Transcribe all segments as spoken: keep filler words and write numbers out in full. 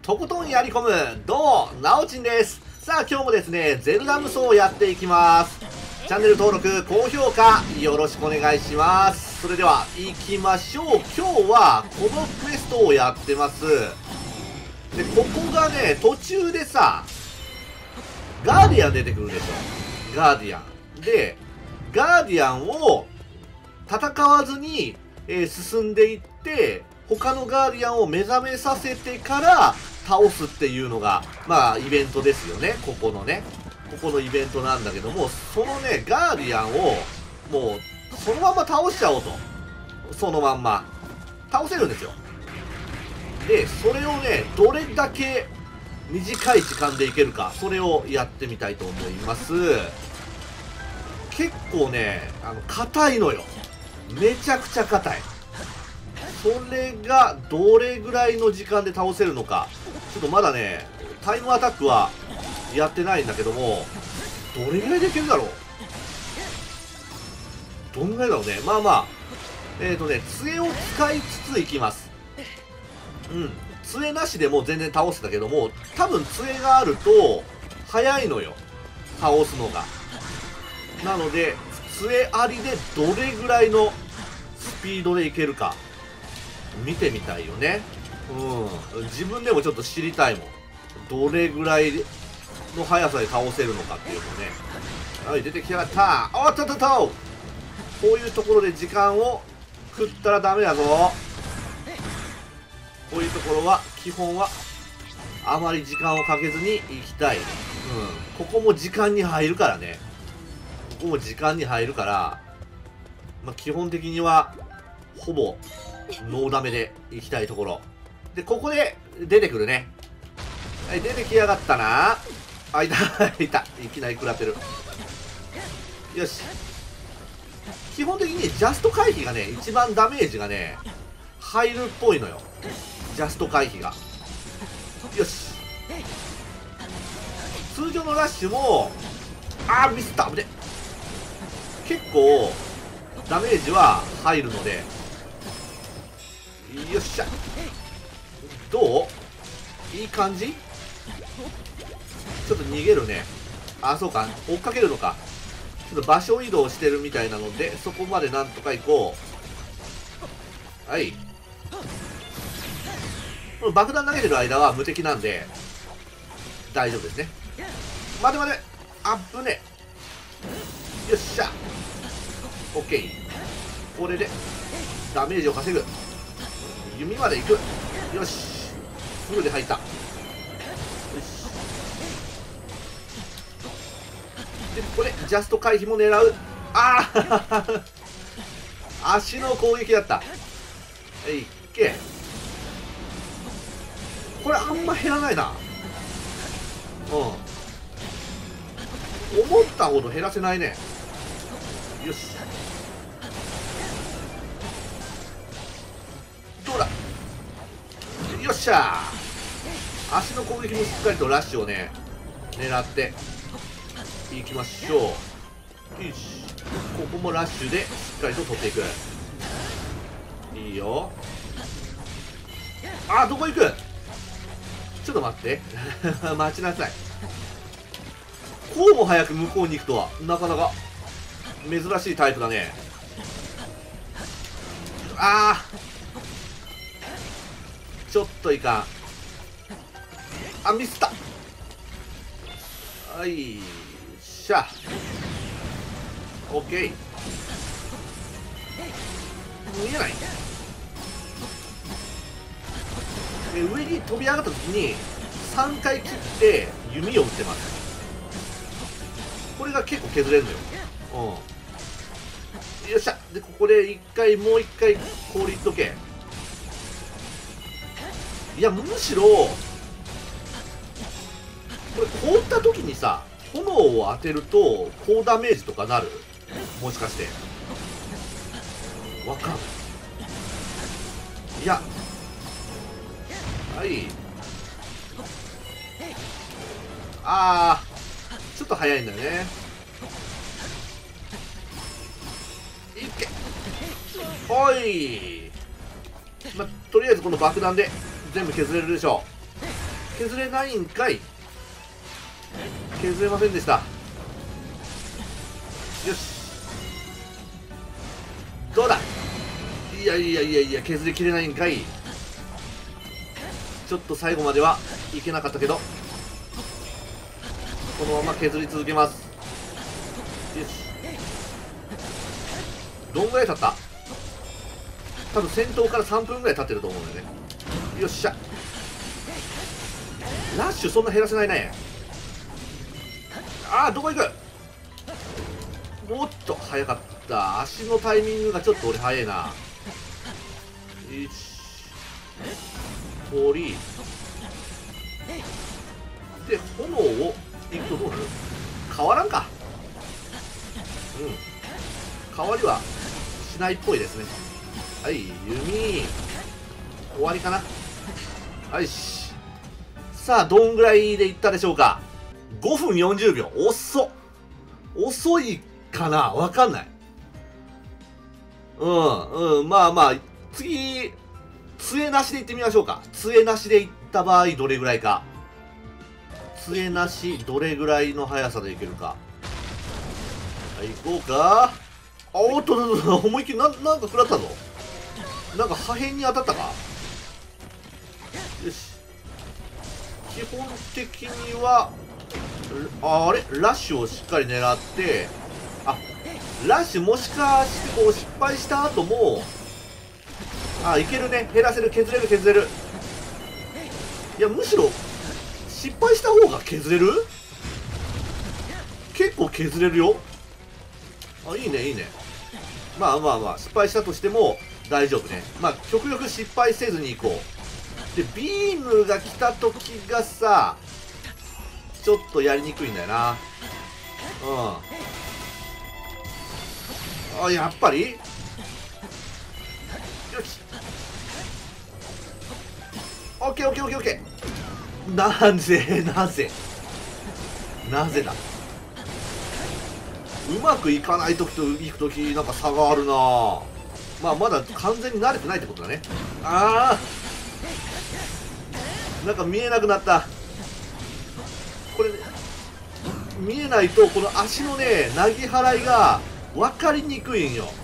とことんやり込む、どうも、なおちんです。さあ、今日もですね、ゼルダ無双をやっていきます。チャンネル登録、高評価、よろしくお願いします。それでは、行きましょう。今日は、このクエストをやってます。で、ここがね、途中でさ、ガーディアン出てくるでしょ。ガーディアン。で、ガーディアンを戦わずに、えー、進んでいって、他のガーディアンを目覚めさせてから倒すっていうのが、まあ、イベントですよね。ここのね。ここのイベントなんだけども、そのね、ガーディアンを、もう、そのまま倒しちゃおうと。そのまんま。倒せるんですよ。で、それをね、どれだけ短い時間でいけるか、それをやってみたいと思います。結構ね、あの、硬いのよ。めちゃくちゃ硬い。それがどれぐらいの時間で倒せるのか。ちょっとまだね、タイムアタックはやってないんだけども、どれぐらいでいけるだろう。どんぐらいだろうね。まあまあ、えっとね、杖を使いつついきます。うん。杖なしでも全然倒せたけども、多分杖があると、早いのよ。倒すのが。なので、杖ありでどれぐらいのスピードでいけるか。見てみたいよね。うん。自分でもちょっと知りたいもん。どれぐらいの速さで倒せるのかっていうのね。はい、出てきやがった。おっとっとっと、こういうところで時間を食ったらダメだぞ。こういうところは、基本は、あまり時間をかけずに行きたい。うん。ここも時間に入るからね。ここも時間に入るから、まあ、基本的には、ほぼ、ノーダメで行きたいところ。で、ここで出てくるね。はい、出てきやがったな。あ、いた、いた。いきなり食らってる。よし。基本的にジャスト回避がね、一番ダメージがね、入るっぽいのよ。ジャスト回避が。よし。通常のラッシュも、あー、ミスった。危ね。結構、ダメージは入るので、よっしゃ。どう？いい感じ？ちょっと逃げるね。あ、そうか。追っかけるのか。ちょっと場所移動してるみたいなので、そこまでなんとか行こう。はい。この爆弾投げてる間は無敵なんで、大丈夫ですね。待て待て。あっぶね。よっしゃ。オッケー。これで、ダメージを稼ぐ。弓まで行く。よし。すぐで入った。よし。で、これ、ジャスト回避も狙う。ああ足の攻撃だった。えい、いけ。これあんま減らないな。うん。思ったほど減らせないね。よし。どうだ。よっしゃー。足の攻撃もしっかりとラッシュをね、狙っていきましょう。よし。ここもラッシュでしっかりと取っていく。いいよ。あー、どこ行く？ちょっと待って。待ちなさい。こうも早く向こうに行くとは、なかなか珍しいタイプだね。あー。ちょっといかん。あ、ミスった。はい、しゃ。オッケー。見えない。で、上に飛び上がった時にさんかい切って弓を打ってます。これが結構削れるのよ。うん。よっしゃ。で、ここでいっかい、もういっかい氷いっとけ。いや、むしろこれ凍った時にさ、炎を当てると高ダメージとかなる？もしかしてわかんない。いや、はい。あー、ちょっと早いんだよね。いけ。おい。ま、とりあえずこの爆弾で全部削れるでしょ削れないんかい。削れませんでした。よし、どうだ。いやいやいやいや、削りきれないんかい。ちょっと最後まではいけなかったけど、このまま削り続けます。よし、どんぐらい経った？多分戦闘からさんぷんぐらい経ってると思うんだよね。よっしゃ、ラッシュそんな減らせないね。ああ、どこ行く。おっと早かった。足のタイミングがちょっと俺早いな。よし、氷で炎をいくとどうなる？変わらんか。うん、変わりはしないっぽいですね。はい、弓終わりかな。はいし、さあどんぐらいでいったでしょうか。ごふんよんじゅうびょう。遅っ、遅いかな、わかんない。うんうん、まあまあ次杖なしでいってみましょうか。杖なしでいった場合どれぐらいか。杖なしどれぐらいの速さでいけるか。はい、行こうか。あ、おっとっと、思いっきりな、なんか食らったぞ。なんか破片に当たったか。よし、基本的にはあれラッシュをしっかり狙って、あ、ラッシュもしかしてこう失敗した後も、あ、いけるね。減らせる、削れる削れる。いや、むしろ失敗した方が削れる。結構削れるよ。あ、いいねいいね。まあまあまあ失敗したとしても大丈夫ね。まあ極力失敗せずにいこう。でビームが来た時がさ、ちょっとやりにくいんだよな。うん、あ、やっぱりよし、オッケーオッケーオッケーオッケー。なぜなぜなぜだ。うまくいかない時といく時なんか差があるな。まあまだ完全に慣れてないってことだね。ああ、なんか見えなくなった。これ、ね、見えないとこの足のねなぎ払いが分かりにくいんよ。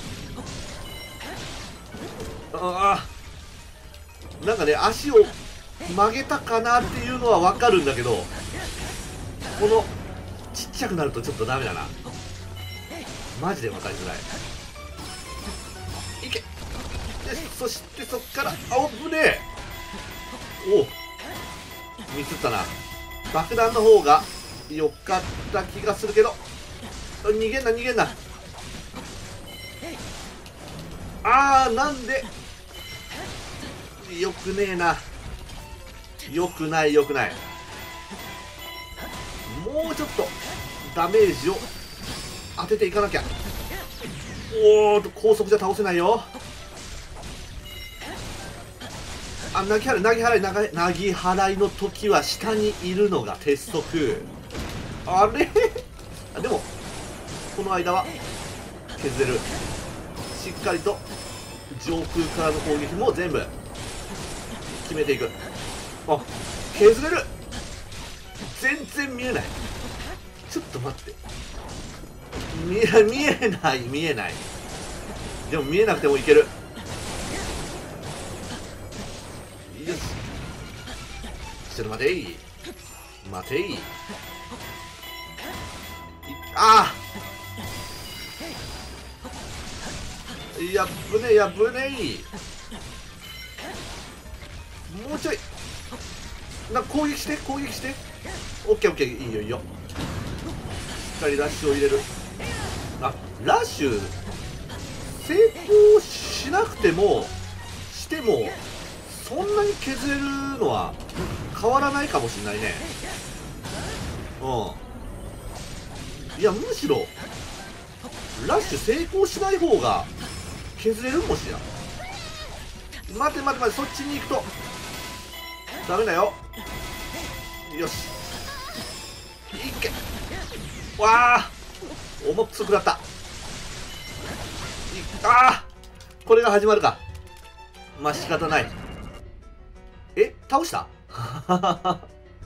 ああ、なんかね足を曲げたかなっていうのは分かるんだけど、このちっちゃくなるとちょっとダメだな。マジで分かりづらい。いけ。でそしてそっから、あ、危ねえ。おお、ミスったな。爆弾の方がよかった気がするけど、逃げんな逃げんな。あー、なんでよくねえな。よくないよくない。もうちょっとダメージを当てていかなきゃ。おお、高速じゃ倒せないよ。あ、投げ払い投げ払い投げ投げ払いの時は下にいるのが鉄則。あれあ、でもこの間は削れる。しっかりと上空からの攻撃も全部決めていく。あ、削れる。全然見えない。ちょっと待って、見え見えない見えない。でも見えなくてもいける。よし、ちょっと待てい待てい。ああ、やっぶねやっぶねい。もうちょいな、攻撃して攻撃して。オッケーオッケー、いいよいいよ。しっかりラッシュを入れる。あ、ラッシュ成功しなくてもしてもそんなに削れるのは変わらないかもしれないね。うん、いやむしろラッシュ成功しない方が削れるもしや。待て待て待て、そっちに行くとダメだよ。よし、いけ。わあ、重くそくらった。ああ、これが始まるか。まあ仕方ない。え、倒した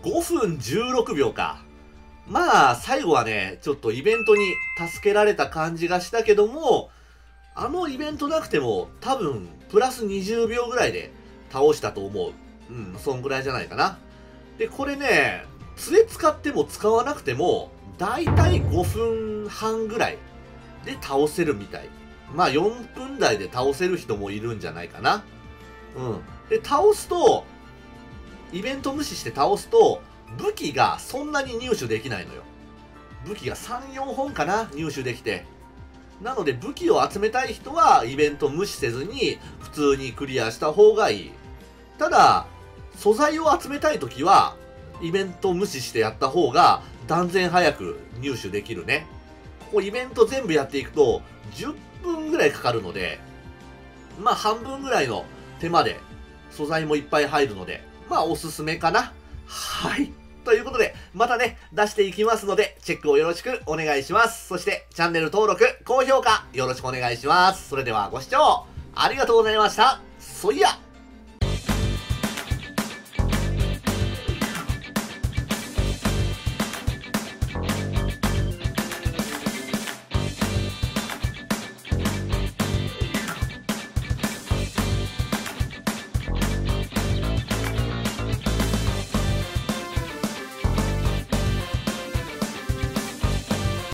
ごふんじゅうろくびょうか。まあ、最後はね、ちょっとイベントに助けられた感じがしたけども、あのイベントなくても多分プラスにじゅうびょうぐらいで倒したと思う。うん、そんぐらいじゃないかな。で、これね、杖使っても使わなくても、だいたいごふんはんぐらいで倒せるみたい。まあよんぷん台で倒せる人もいるんじゃないかな。うん。で、倒すと、イベント無視して倒すと、武器がそんなに入手できないのよ。武器がさん、よんほんかな、入手できて。なので武器を集めたい人はイベント無視せずに普通にクリアした方がいい。ただ、素材を集めたいときはイベント無視してやった方が断然早く入手できるね。ここイベント全部やっていくとじゅっぷんぐらいかかるので、まあ半分ぐらいの手間で素材もいっぱい入るので、まあおすすめかな。はい。ということで、またね、出していきますので、チェックをよろしくお願いします。そして、チャンネル登録、高評価、よろしくお願いします。それではご視聴、ありがとうございました。そいや